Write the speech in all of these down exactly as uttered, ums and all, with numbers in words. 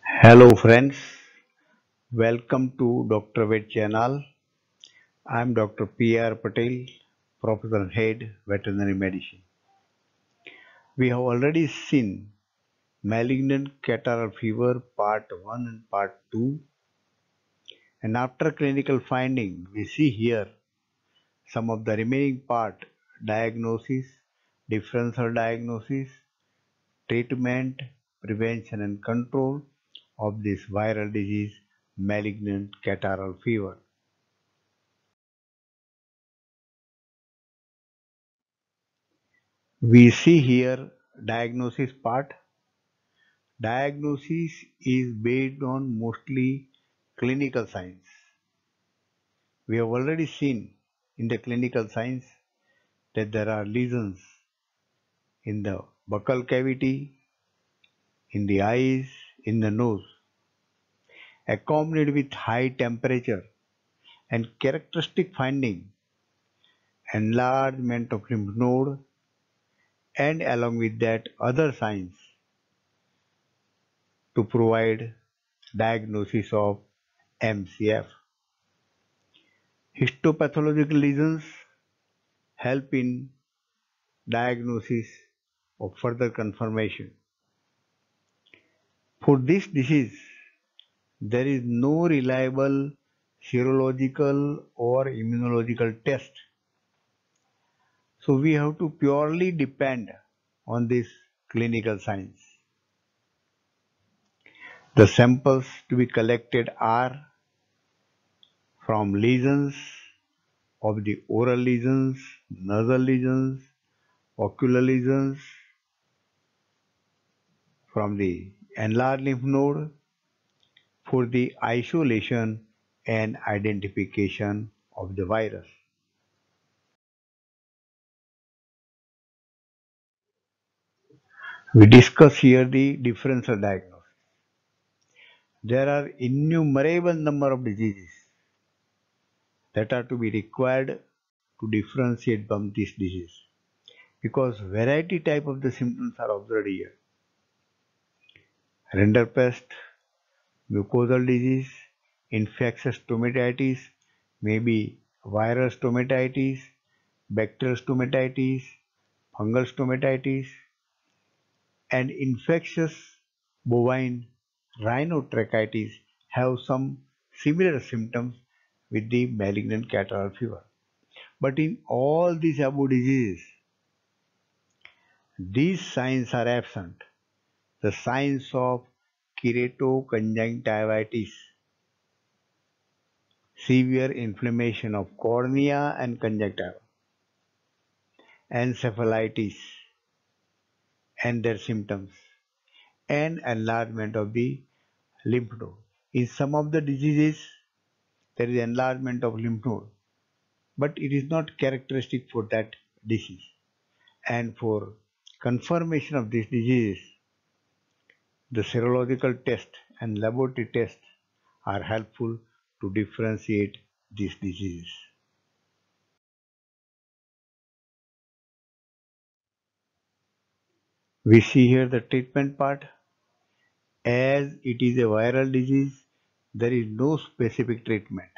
Hello friends, welcome to Doctor Vet channel. I am Doctor P R Patel, Professor and Head Veterinary Medicine. We have already seen malignant catarrhal fever part one and part two, and after clinical finding we see here some of the remaining part: diagnosis, differential diagnosis, treatment, prevention and control of this viral disease malignant catarrhal fever. We see here diagnosis part. Diagnosis is based on mostly clinical signs. We have already seen in the clinical signs that there are lesions in the buccal cavity, in the eyes, in the nose, accompanied with high temperature and characteristic finding enlargement of lymph node, and along with that other signs to provide diagnosis of M C F. Histopathological lesions help in diagnosis of further confirmation. For this disease, there is no reliable serological or immunological test. So we have to purely depend on these clinical signs. The samples to be collected are from lesions of the oral lesions, nasal lesions, ocular lesions, from the enlarged lymph node for the isolation and identification of the virus. We discuss here the differential diagnosis. There are innumerable number of diseases that are to be required to differentiate from this disease because variety type of the symptoms are observed here. Rinderpest, mucosal disease, infectious stomatitis, maybe viral stomatitis, bacterial stomatitis, fungal stomatitis, and infectious bovine rhinotracheitis have some similar symptoms with the malignant catarrhal fever. But in all these above diseases, these signs are absent. The signs of keratoconjunctivitis, severe inflammation of cornea and conjunctiva, encephalitis and their symptoms, and enlargement of the lymph node. In some of the diseases, there is enlargement of lymph node, but it is not characteristic for that disease. And for confirmation of this disease, the serological test and laboratory tests are helpful to differentiate these diseases. We see here the treatment part. As it is a viral disease, there is no specific treatment.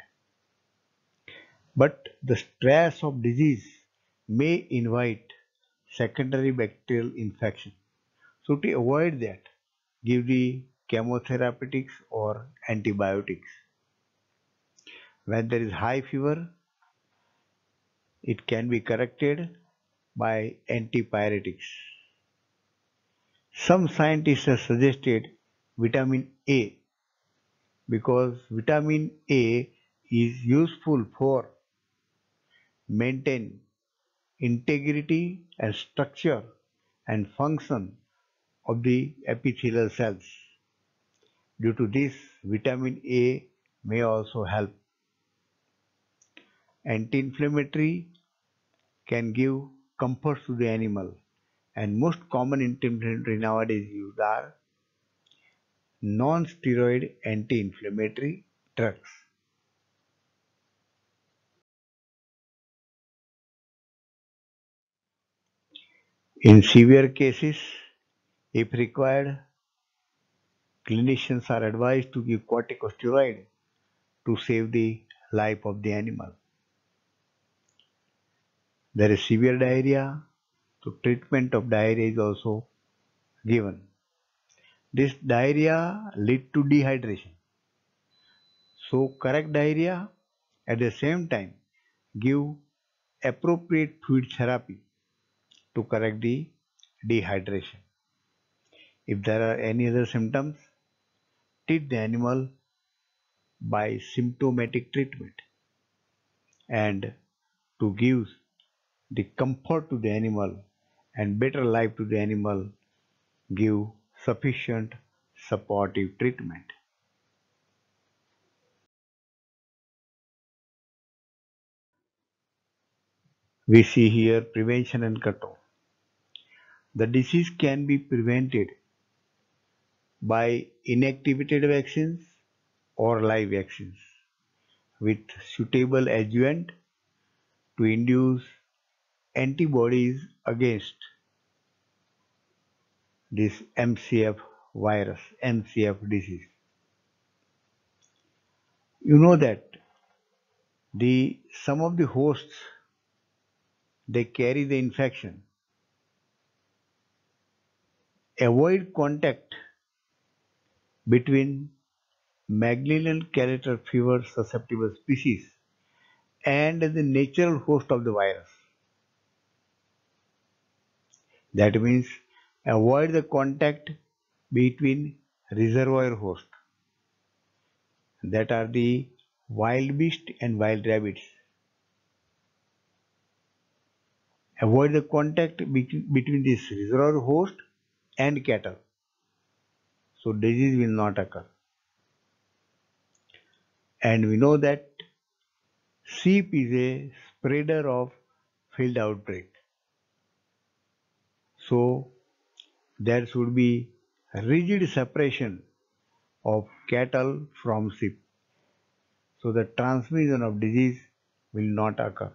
But the stress of disease may invite secondary bacterial infection. So to avoid that, give the chemotherapeutics or antibiotics. When there is high fever, it can be corrected by antipyretics. Some scientists have suggested vitamin A because vitamin A is useful for maintain integrity and structure and function of the epithelial cells. Due to this, vitamin A may also help. Anti-inflammatory can give comfort to the animal, and most common anti-inflammatory nowadays used are non-steroid anti-inflammatory drugs. In severe cases, if required, clinicians are advised to give corticosteroid to save the life of the animal. There is severe diarrhea, so treatment of diarrhea is also given. This diarrhea lead to dehydration. So correct diarrhea, at the same time give appropriate fluid therapy to correct the dehydration. If there are any other symptoms, treat the animal by symptomatic treatment, and to give the comfort to the animal and better life to the animal, give sufficient supportive treatment. We see here prevention and control. The disease can be prevented by inactivated vaccines or live vaccines with suitable adjuvant to induce antibodies against this M C F virus, M C F disease. You know that the some of the hosts, they carry the infection. Avoid contact between Magellan character fever susceptible species and the natural host of the virus. That means avoid the contact between reservoir host, that are the wild beast and wild rabbits. Avoid the contact between this reservoir host and cattle, so disease will not occur. And we know that sheep is a spreader of field outbreak. So there should be rigid separation of cattle from sheep, so the transmission of disease will not occur.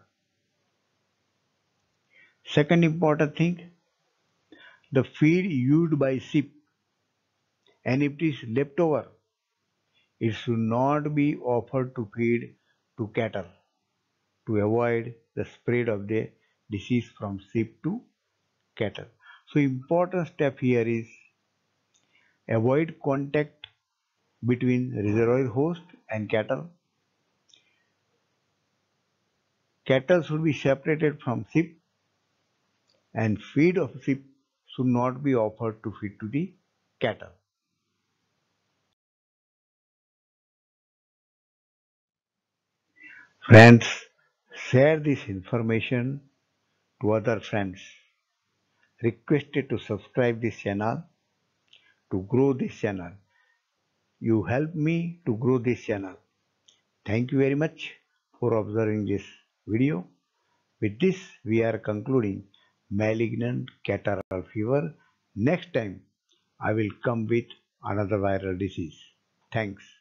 Second important thing, the feed used by sheep, and if it is leftover, it should not be offered to feed to cattle to avoid the spread of the disease from sheep to cattle. So important step here is avoid contact between reservoir host and cattle. Cattle should be separated from sheep, and feed of sheep should not be offered to feed to the cattle. Friends, share this information to other friends. Requested to subscribe this channel to grow this channel. You help me to grow this channel. Thank you very much for observing this video. With this, we are concluding malignant catarrhal fever. Next time, I will come with another viral disease. Thanks.